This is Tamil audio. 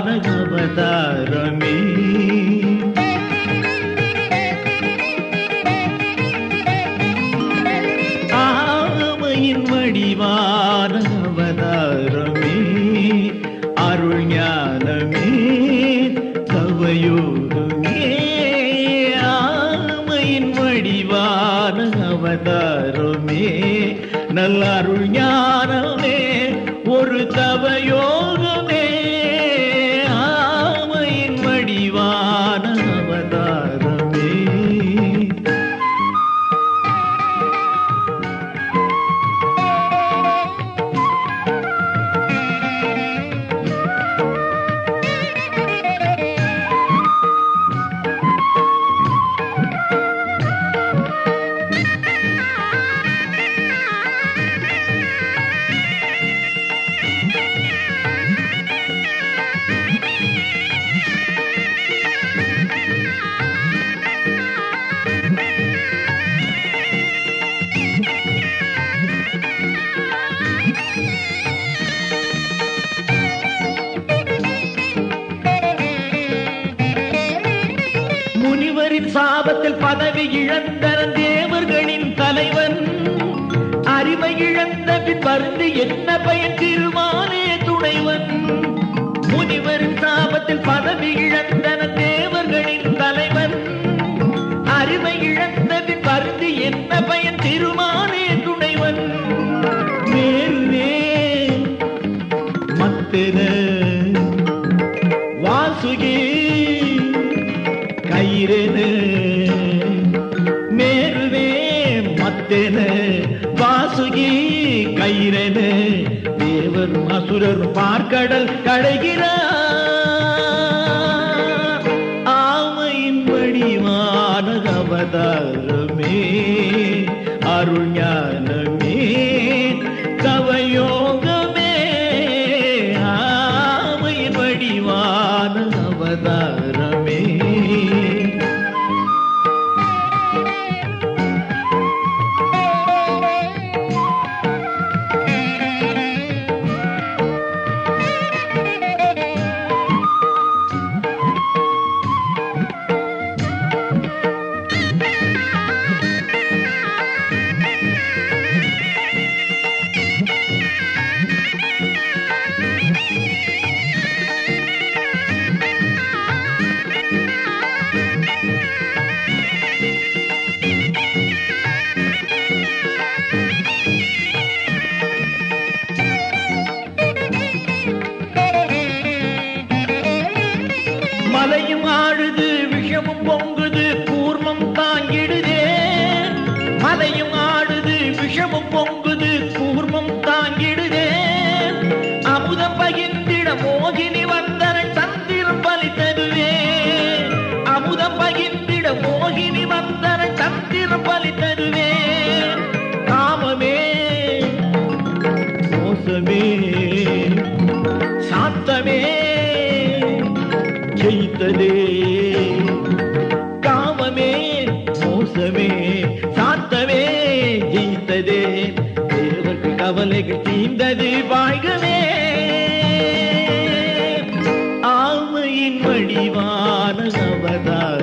அவதாரமே. ஆமையின் வடிவான அவதாரமே, அருள் ஞானமே, தவயோகமே. ஆமையின் வடிவான அவதாரமே, நல்ல அருள் ஞானமே, ஒரு தவயோகமே. ஆமையின் வடிவான அவதாரமே. முனிவரின் சாபத்தில் பதவி இழந்தவன் தேவர்களின் தலைவன். அறிவை இழந்த பின் பருந்து என்ன பயன், திருமாலே துணைவன். முனிவரின் சாபத்தில் பதவி இழந்தவன் தேவர்களின் தலைவன். அறிவை இழந்த பின் பருந்து என்ன பயன், திருமாலே துணைவன். மேலே மத்தென வாசுகி கைரேன, மேருவே மத்தேன வாசுகி கைரேன. தேவரும் அசுரரும் பார்க்கடல் கடைகிறார். ஆமையின் வடிவான அவதாரமே, அருள் ஞானமே, தவயோகமே. ஆமையின் வடிவான அவதாரமே. மலையும் ஆழுது, விஷமும் பொங்குது, கூர்மம் தாங்கிடுதே. மலையும் ஆடுது, விஷமும் பொங்குது, கூர்மம் தாங்கிடுதே. அமுதம் பகிர்ந்திட மோகினி வந்தனள், தந்திரம் பலித்ததுவே. அமுதம் பகிர்ந்திட மோகினி வந்தனள், தந்திரம் பலித்ததுவே. காமமே மோசமே சாத்தமே ஜெயித்ததே. காமமே மோசமே சாத்தமே ஜெயித்ததே. தேவர்கள் கவலைகள் தீர்ந்தது, வாழ்கவே. ஆமையின் வடிவான அவதாரம்.